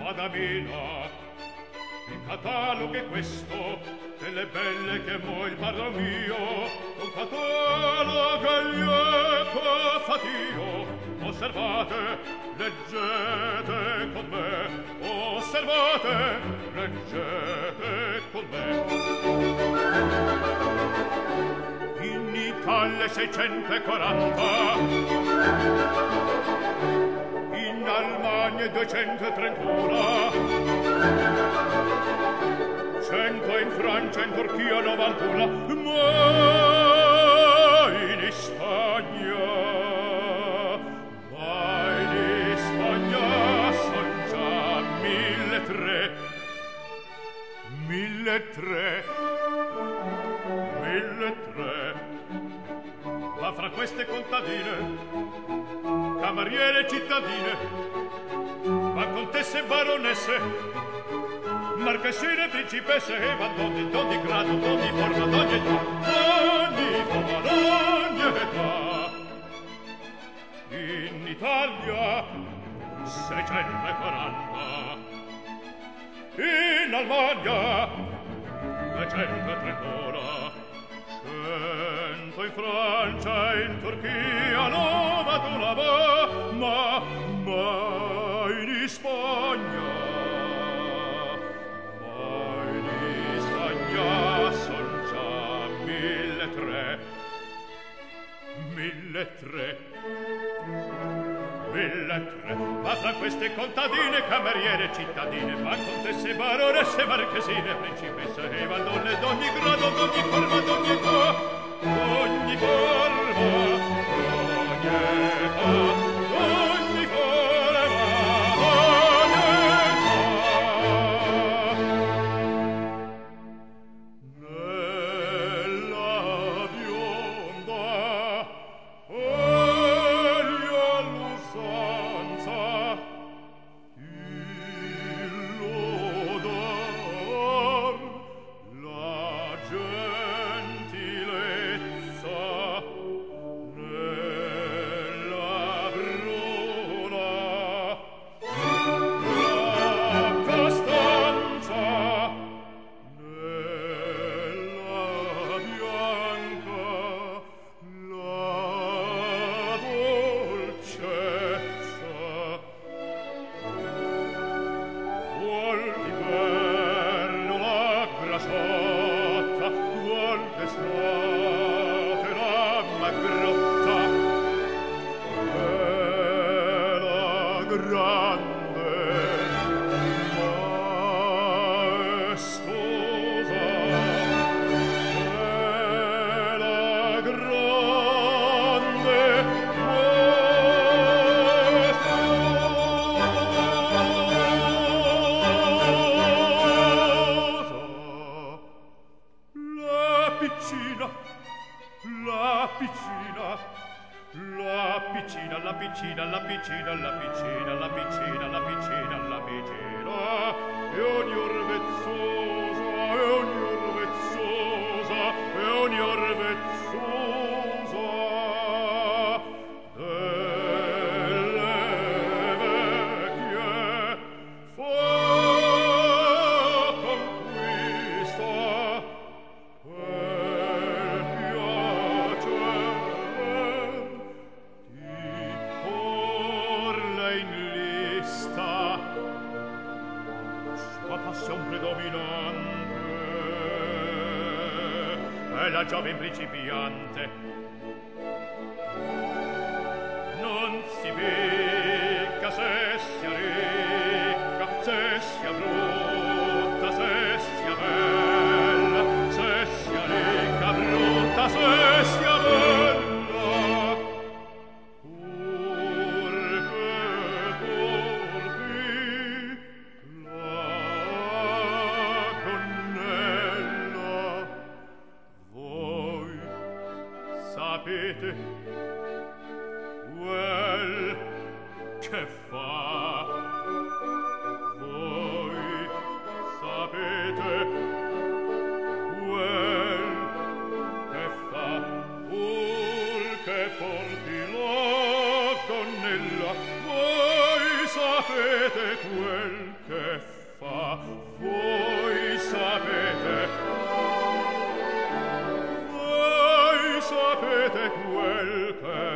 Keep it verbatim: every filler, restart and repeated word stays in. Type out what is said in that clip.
Madamina. Il catalogo è questo, delle belle che mo il padron mio, un catalogo lieto fatio. Osservate, leggete con me, osservate, leggete con me. In Italia seicentoquaranta, in Almania duecentotrentuno, cento in Francia, in Turchia novantuno, ma in Spagna, ma in Spagna son già mille tre, mille tre, mille tre. Ma fra queste contadine, cameriere cittadine, ma contesse e baronesse, marchesine, principesse e madonne d'ogni grado, d'ogni forma, d'ogni età, d'ogni forma, d'ogni età. In Italia seicentoquaranta, in Almania duecentotrentuno, cento in Francia e in Turchia novantuno, ma, ma in Spagna, ma in Spagna son già mille tre, mille tre, mille tre. Ma fra queste contadine, cameriere, cittadine, ma contesse, baronesse, marchesine, principesse e madonne d'ogni grado, d'ogni forma, d'ogni età, d'ogni forma, d'ogni età, d'ogni forma, d'ogni età. Nella bionda eglia l'usanza illodor la gentilezza, nella bruna la costanza, nella bianca la dolcezza. Vuol d'inverno la grasotta, vuol d'estate la magrotta, e la grande maestosa, e la grande maestosa. La piccina, la piccina, la piccina, la piccina, la piccina, la piccina, la piccina, la piccina, la piccina, e ogni orvezzosa, e ogni orvezzosa, e ogni orvezzosa delle vecchie fa conquista quel piacer di porle in lista sua passione predominante è la giovane principiante. Non si picca se sia ricca, se sia brutta, se sia bella, se sia ricca, brutta, se sia bella, purché porti la gonnella. Voi sapete quel che fa, voi sapete quel che fa, purché porti la gonnella. Voi sapete quel che fa, voi sapete, voi sapete quel che